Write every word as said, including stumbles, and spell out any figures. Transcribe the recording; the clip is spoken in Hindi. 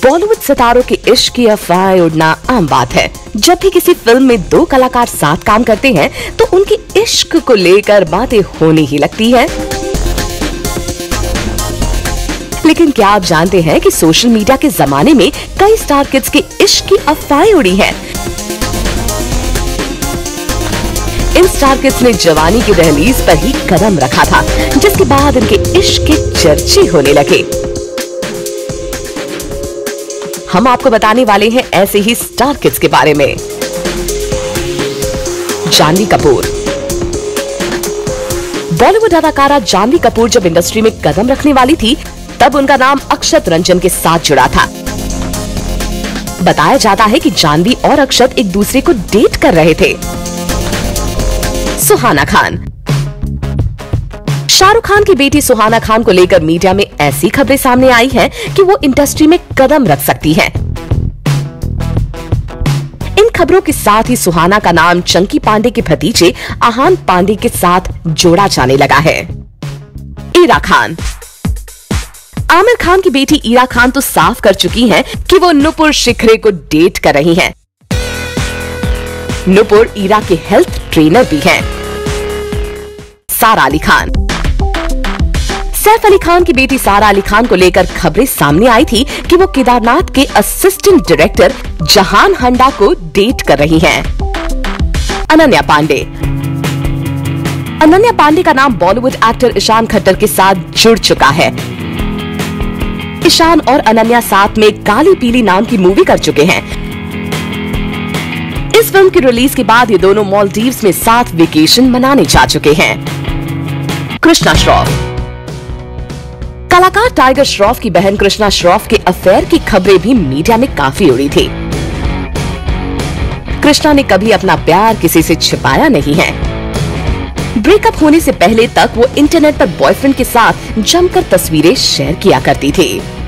बॉलीवुड सितारों के इश्क की अफवाहें उड़ना आम बात है। जब भी किसी फिल्म में दो कलाकार साथ काम करते हैं तो उनके इश्क को लेकर बातें होने ही लगती हैं। लेकिन क्या आप जानते हैं कि सोशल मीडिया के जमाने में कई स्टार किड्स के इश्क की अफवाहें उड़ी हैं। इन स्टार किड्स ने जवानी की दहलीज पर ही कदम रखा था, जिसके बाद इनके इश्क के चर्चे होने लगे। हम आपको बताने वाले हैं ऐसे ही स्टार किड्स के बारे में। जानवी कपूर। बॉलीवुड अदाकारा जानवी कपूर जब इंडस्ट्री में कदम रखने वाली थी तब उनका नाम अक्षत रंजन के साथ जुड़ा था। बताया जाता है कि जानवी और अक्षत एक दूसरे को डेट कर रहे थे। सुहाना खान। शाहरुख खान की बेटी सुहाना खान को लेकर मीडिया में ऐसी खबरें सामने आई हैं कि वो इंडस्ट्री में कदम रख सकती हैं। इन खबरों के साथ ही सुहाना का नाम चंकी पांडे के भतीजे आहान पांडे के साथ जोड़ा जाने लगा है। ईरा खान। आमिर खान की बेटी ईरा खान तो साफ कर चुकी हैं कि वो नुपुर शिखरे को डेट कर रही हैं। नुपुर ईरा के हेल्थ ट्रेनर भी हैं। सारा अली खान। सैफ अली खान की बेटी सारा अली खान को लेकर खबरें सामने आई थी कि वो केदारनाथ के असिस्टेंट डायरेक्टर जहान हंडा को डेट कर रही हैं। अनन्या पांडे। अनन्या पांडे का नाम बॉलीवुड एक्टर ईशान खट्टर के साथ जुड़ चुका है। ईशान और अनन्या साथ में काली पीली नाम की मूवी कर चुके हैं। इस फिल्म की रिलीज के बाद ये दोनों मालदीव्स में साथ वेकेशन मनाने जा चुके हैं। कृष्णा श्रॉफ। कलाकार टाइगर श्रॉफ की बहन कृष्णा श्रॉफ के अफेयर की खबरें भी मीडिया में काफी उड़ी थी। कृष्णा ने कभी अपना प्यार किसी से छिपाया नहीं है। ब्रेकअप होने से पहले तक वो इंटरनेट पर बॉयफ्रेंड के साथ जमकर तस्वीरें शेयर किया करती थी।